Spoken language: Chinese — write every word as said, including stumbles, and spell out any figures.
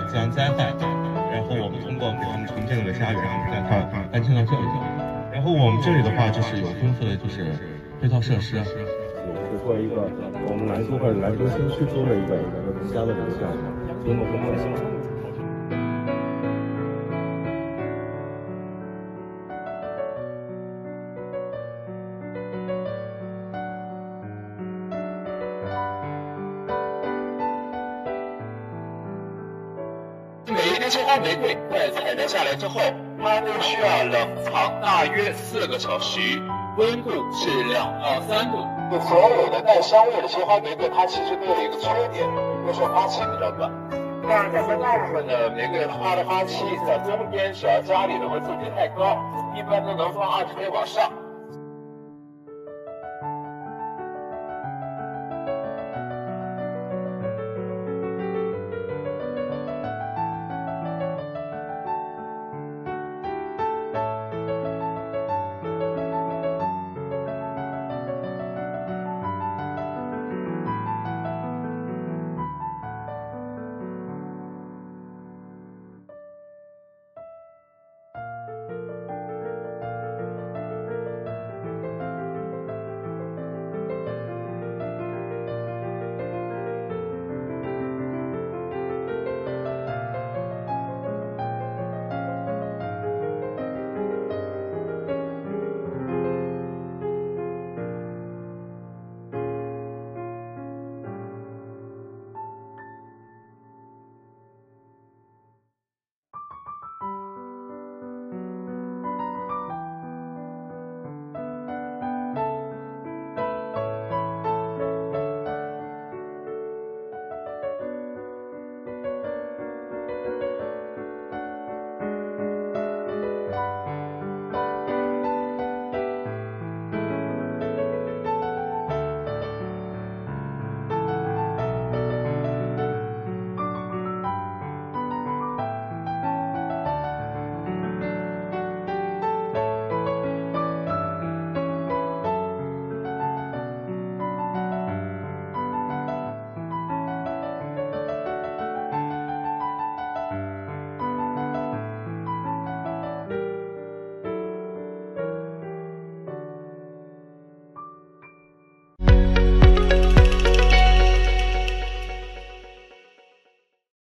自然灾害，然后我们通过给他们重建了家园，让他搬迁到这里。然后我们这里的话，就是有丰富的就是配套设施， 也是做一个我们南都或者南都新区中的一个一个独家的这个项目，多么丰富的项目。 每一根鲜花玫瑰在采摘下来之后，它都需要冷藏大约四个小时，温度是两到三度。所有的带香味的鲜花玫瑰，它其实都有一个缺点，就是花期比较短。但咱们大部分的玫瑰花的花期在冬天，只要家里的温度别太高，一般都能放二十天往上。